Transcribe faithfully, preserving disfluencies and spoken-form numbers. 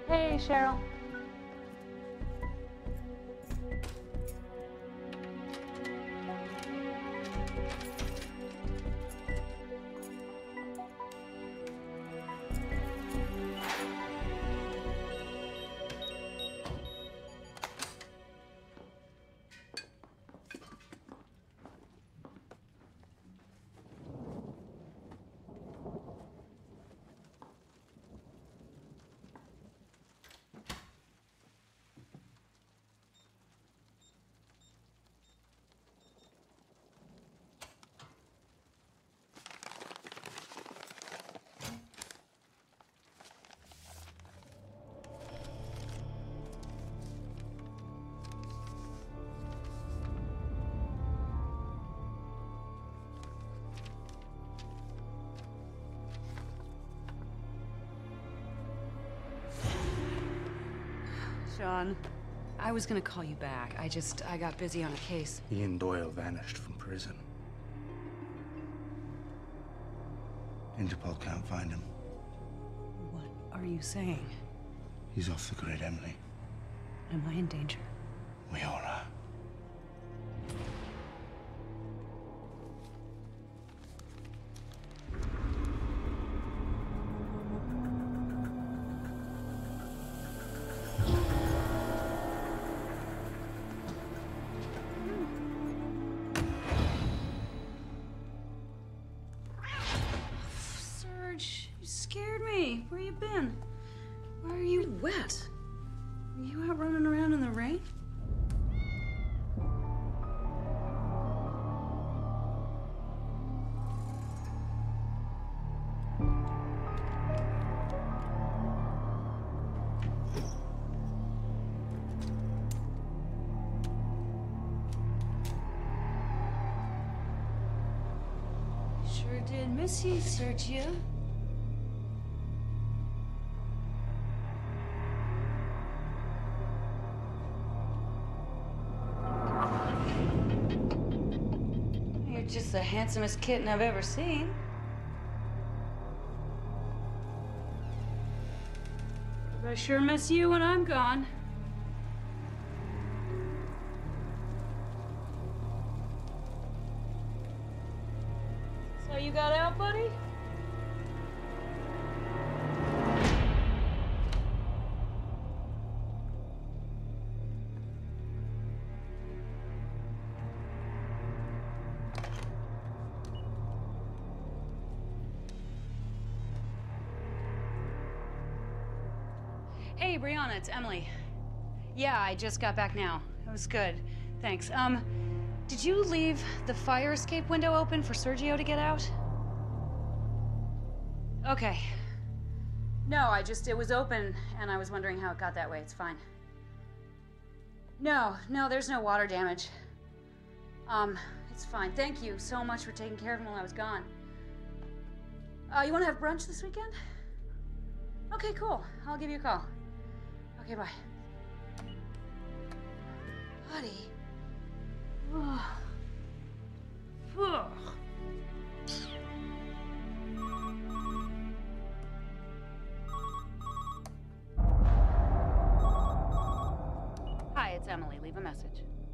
Hey, Cheryl. Sean, I was gonna call you back. I just, I got busy on a case. Ian Doyle vanished from prison. Interpol can't find him. What are you saying? He's off the grid, Emily. Am I in danger? We all are. Scared me. Where you been? Why are you wet? Are you out running around in the rain? Sure did miss you, Sergio. Just the handsomest kitten I've ever seen. But I sure miss you when I'm gone. So you got out, buddy? Hey, Brianna, it's Emily. Yeah, I just got back now. It was good. Thanks. Um, did you leave the fire escape window open for Sergio to get out? Okay. No, I just, it was open, and I was wondering how it got that way. It's fine. No, no, there's no water damage. Um, it's fine. Thank you so much for taking care of him while I was gone. Uh, you want to have brunch this weekend? Okay, cool. I'll give you a call. Okay, bye. Buddy. Ugh. Ugh. Hi, it's Emily. Leave a message.